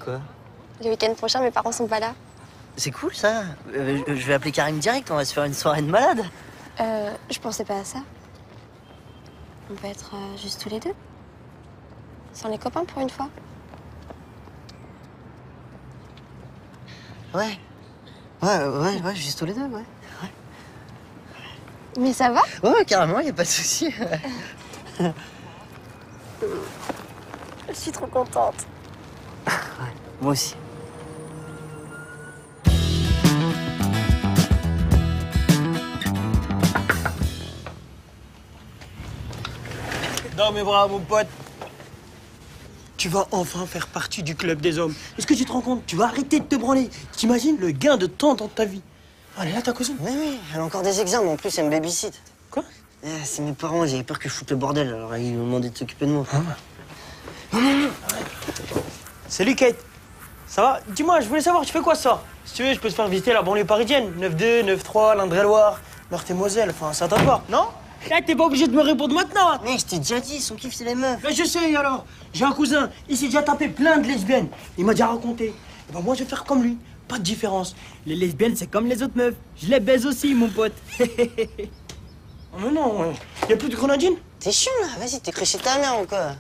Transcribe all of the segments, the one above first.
Quoi? Le week-end prochain, mes parents sont pas là. C'est cool, ça. Je vais appeler Karim direct, on va se faire une soirée de malade. Je pensais pas à ça. On peut être juste tous les deux. Sans les copains, pour une fois. Ouais. Ouais, juste tous les deux, ouais. Mais ça va? Ouais, carrément, y a pas de souci. Je suis trop contente. Ouais, moi aussi. Dans mes bras, mon pote. Tu vas enfin faire partie du club des hommes. Est-ce que tu te rends compte? Tu vas arrêter de te branler. T'imagines le gain de temps dans ta vie? Elle est là, ta cousine? Oui, elle a encore des examens, en plus elle me babysit. Quoi? C'est mes parents, j'avais peur que je foute le bordel, alors ils m'ont demandé de s'occuper de moi. Non. Salut Kate. Ça va? Dis-moi, je voulais savoir, tu fais quoi ce soir? Si tu veux, je peux te faire visiter la banlieue parisienne. 9-2, 9-3, l'Indre-et-Loire, Meurthe-et-Moselle, enfin, ça t'importe, non? Là, t'es pas obligé de me répondre maintenant. Mais je t'ai déjà dit, son kiff c'est les meufs. Mais je sais alors. J'ai un cousin, il s'est déjà tapé plein de lesbiennes. Il m'a déjà raconté. Et ben moi, je vais faire comme lui. Pas de différence. Les lesbiennes, c'est comme les autres meufs. Je les baise aussi, mon pote. Oh, mais non, y a plus de grenadine? T'es chiant là, vas-y, t'es cru chez ta mère ou quoi?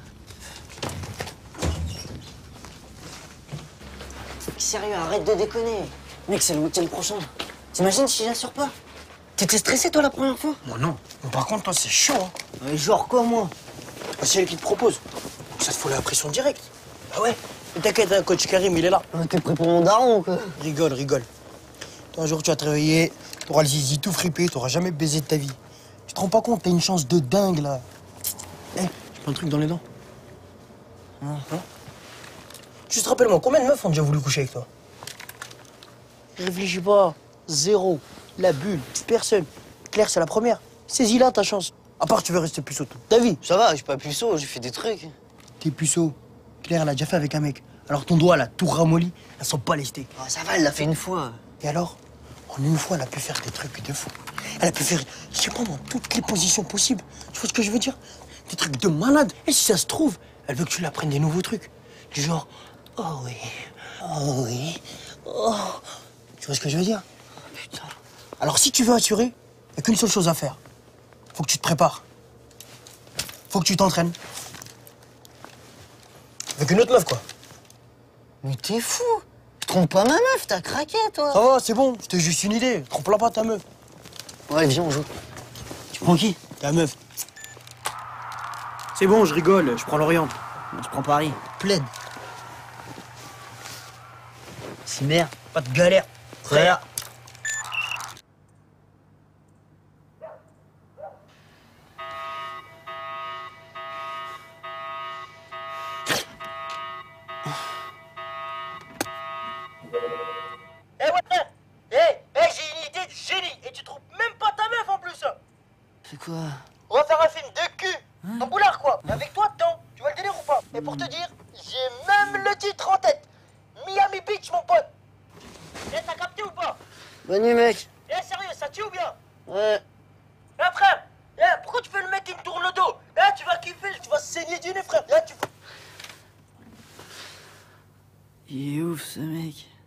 Sérieux, arrête de déconner. Mec, c'est le week-end prochain. T'imagines si j'assure pas? T'étais stressé toi la première fois? Moi non. Mais par contre, toi, c'est chaud, hein. Ouais, genre quoi, moi? Bah, c'est elle qui te propose. Donc ça te fout la pression directe. Ah ouais? Mais t'inquiète, hein, coach Karim, il est là. T'es prêt pour mon daron ou quoi? Rigole. Un jour, tu vas te réveiller, t'auras le zizi tout fripé, t'auras jamais baisé de ta vie. Tu te rends pas compte, t'as une chance de dingue, là. Hé, je prends un truc dans les dents. Hein? Juste rappelle-moi, combien de meufs ont déjà voulu coucher avec toi? Réfléchis pas. Zéro. La bulle. Personne. Claire, c'est la première. Saisis-la, ta chance. À part, tu veux rester puceau toute ta vie. Ça va, je suis pas puceau, j'ai fait des trucs. T'es puceau. Claire, elle a déjà fait avec un mec. Alors ton doigt, là, tout ramolli, elle sent pas lesté. Oh, ça va, elle l'a fait une fois. Et alors, en une fois, elle a pu faire des trucs de fou. Elle a pu faire, je sais pas, dans toutes les positions possibles. Tu vois ce que je veux dire? Des trucs de malade. Et si ça se trouve, elle veut que tu lui apprennes des nouveaux trucs. Du genre, oh oui, oh. Tu vois ce que je veux dire? Putain. Alors si tu veux assurer, il n'y a qu'une seule chose à faire. Faut que tu te prépares. Faut que tu t'entraînes. Avec une autre meuf, quoi. Mais t'es fou. Je trompe pas ma meuf, t'as craqué, toi. Ça va, c'est bon, c'était juste une idée. Trompe-la pas, ta meuf. Ouais, viens, on joue. Tu prends qui? Ta meuf. C'est bon, je rigole, je prends l'Orient. Je prends Paris. Plaide. Cimer. Pas de galère. Frère. Eh ouais, j'ai une idée de génie. Et tu trouves même pas ta meuf en plus. C'est quoi? On va faire un film de cul. Un boulard, quoi. Avec toi dedans. Tu vois le délire ou pas? Et pour te dire, j'ai même le titre en tête. Miami Beach, mon pote. Eh, t'as capté ou pas? Bonne nuit, mec. Eh, sérieux, ça tue ou bien? Ouais. Eh, frère, pourquoi tu fais le mec qui me tourne le dos? Tu vas kiffer, tu vas saigner du nez, frère. Il est ouf, ce mec.